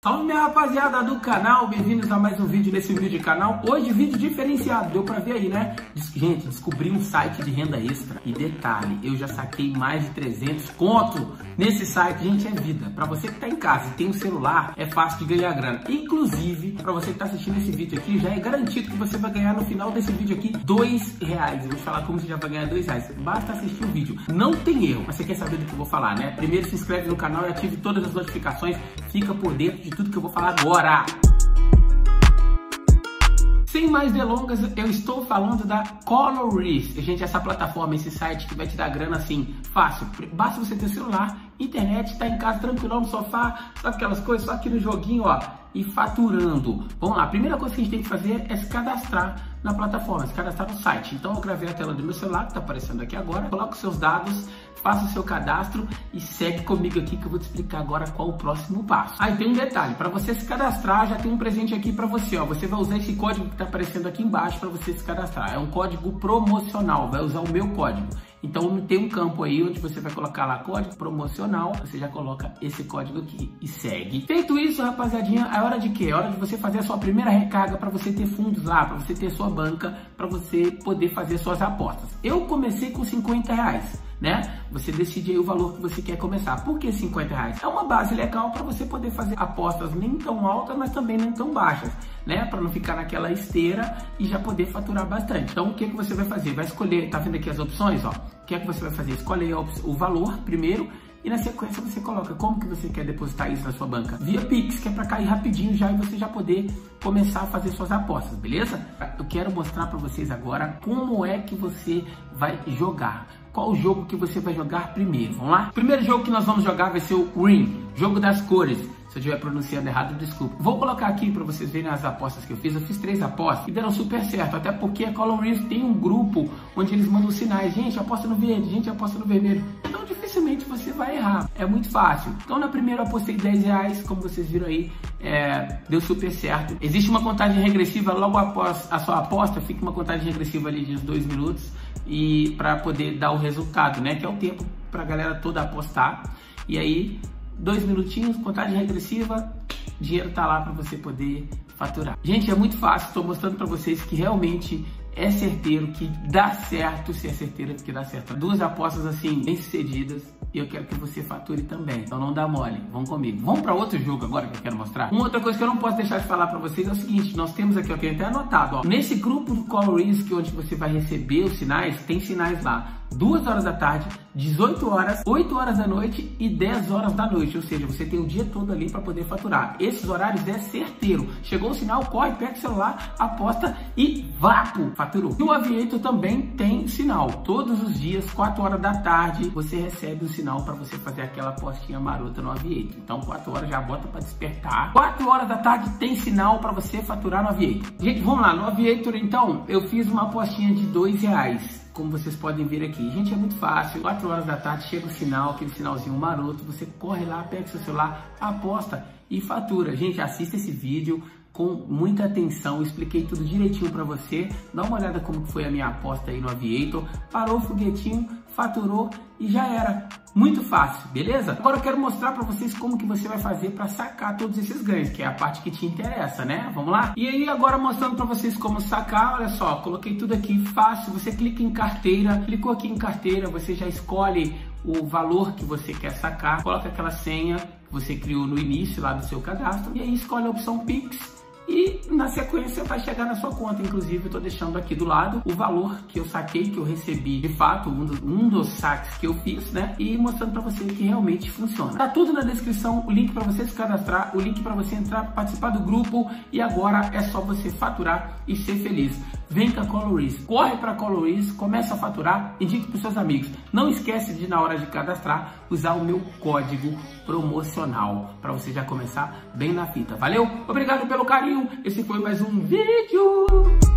Salve minha rapaziada do canal, bem-vindos a mais um vídeo nesse vídeo de canal. Hoje vídeo diferenciado, deu pra ver aí, né? Gente, descobri um site de renda extra. E detalhe, eu já saquei mais de 300 conto nesse site. Gente, é vida. Pra você que tá em casa e tem um celular, é fácil de ganhar grana. Inclusive, pra você que tá assistindo esse vídeo aqui, já é garantido que você vai ganhar no final desse vídeo aqui R$2. Eu vou te falar como você já vai ganhar R$2. Basta assistir o vídeo. Não tem erro, mas você quer saber do que eu vou falar, né? Primeiro se inscreve no canal e ative todas as notificações. Fica por dentro de tudo que eu vou falar agora. Sem mais delongas, eu estou falando da Colorize. Gente, essa plataforma, esse site que vai te dar grana assim, fácil. Basta você ter celular, internet, tá em casa tranquilão no sofá, só aquelas coisas, só aqui no joguinho, ó, e faturando. Vamos lá, a primeira coisa que a gente tem que fazer é se cadastrar na plataforma, se cadastrar no site. Então eu gravei a tela do meu celular, que tá aparecendo aqui agora, coloca os seus dados, faça o seu cadastro e segue comigo aqui que eu vou te explicar agora qual o próximo passo. Aí tem um detalhe, para você se cadastrar já tem um presente aqui para você, ó. Você vai usar esse código que tá aparecendo aqui embaixo para você se cadastrar. É um código promocional, vai usar o meu código. Então tem um campo aí onde você vai colocar lá código promocional, você já coloca esse código aqui e segue. Feito isso, rapaziadinha, é hora de quê? É hora de você fazer a sua primeira recarga para você ter fundos lá, para você ter sua banca, para você poder fazer suas apostas. Eu comecei com R$50, né? Você decide aí o valor que você quer começar. Por que R$50? É uma base legal para você poder fazer apostas nem tão altas, mas também nem tão baixas, né? Para não ficar naquela esteira e já poder faturar bastante. Então o que que você vai fazer? Vai escolher, tá vendo aqui as opções, ó? O que é que você vai fazer? Escolhe o valor primeiro e na sequência você coloca como que você quer depositar isso na sua banca. Via Pix, que é para cair rapidinho já e você já poder começar a fazer suas apostas, beleza? Eu quero mostrar para vocês agora como é que você vai jogar. Qual o jogo que você vai jogar primeiro? Vamos lá? O primeiro jogo que nós vamos jogar vai ser o Green, jogo das cores. Se eu estiver pronunciando errado, desculpa. Vou colocar aqui para vocês verem as apostas que eu fiz. Eu fiz 3 apostas e deram super certo. Até porque a Colorize tem um grupo onde eles mandam sinais. Gente, aposta no verde, gente, aposta no vermelho. Então dificilmente você vai errar. É muito fácil. Então na primeira eu apostei R$10, como vocês viram aí. Deu super certo. Existe uma contagem regressiva logo após a sua aposta. Fica uma contagem regressiva ali de uns 2 minutos. E para poder dar o resultado, né? Que é o tempo para a galera toda apostar. E aí 2 minutinhos, contagem regressiva, dinheiro tá lá para você poder faturar. Gente, é muito fácil, estou mostrando para vocês que realmente é certeiro, que dá certo, se é certeiro que dá certo. 2 apostas assim, bem sucedidas, e eu quero que você fature também, então não dá mole, vamos comigo. Vamos para outro jogo agora que eu quero mostrar. Uma outra coisa que eu não posso deixar de falar para vocês é o seguinte, nós temos aqui, eu tenho até anotado, ó, nesse grupo do Colorize, que onde você vai receber os sinais, tem sinais lá. 2 horas da tarde, 18 horas, 8 horas da noite e 10 horas da noite. Ou seja, você tem o dia todo ali para poder faturar. Esses horários é certeiro. Chegou o sinal, corre, pega o celular, aposta e vapo, faturou. E o Aviator também tem sinal. Todos os dias, 4 horas da tarde, você recebe o sinal para você fazer aquela apostinha marota no Aviator. Então 4 horas já bota para despertar. 4 horas da tarde tem sinal para você faturar no Aviator. Gente, vamos lá. No Aviator, então, eu fiz uma apostinha de R$2. Como vocês podem ver aqui. Gente, é muito fácil. 4 horas da tarde chega o sinal, aquele sinalzinho maroto. Você corre lá, pega seu celular, aposta e fatura. Gente, assista esse vídeo com muita atenção. Eu expliquei tudo direitinho para você. Dá uma olhada como foi a minha aposta aí no Aviator. Parou o foguetinho, faturou e já era. Muito fácil, beleza? Agora eu quero mostrar para vocês como que você vai fazer para sacar todos esses ganhos, que é a parte que te interessa, né? Vamos lá? E aí agora mostrando para vocês como sacar, olha só, coloquei tudo aqui fácil, você clica em carteira, clicou aqui em carteira, você já escolhe o valor que você quer sacar, coloca aquela senha que você criou no início lá do seu cadastro e aí escolhe a opção Pix. E na sequência vai chegar na sua conta. Inclusive eu tô deixando aqui do lado o valor que eu saquei, que eu recebi de fato, um dos saques que eu fiz, né? E mostrando pra você que realmente funciona. Tá tudo na descrição, o link pra você se cadastrar, o link pra você entrar, participar do grupo. E agora é só você faturar e ser feliz. Vem com a Colorize, corre pra Colorize, começa a faturar, indique pros seus amigos. Não esquece de, na hora de cadastrar, usar o meu código promocional, para você já começar bem na fita. Valeu? Obrigado pelo carinho, esse foi mais um vídeo.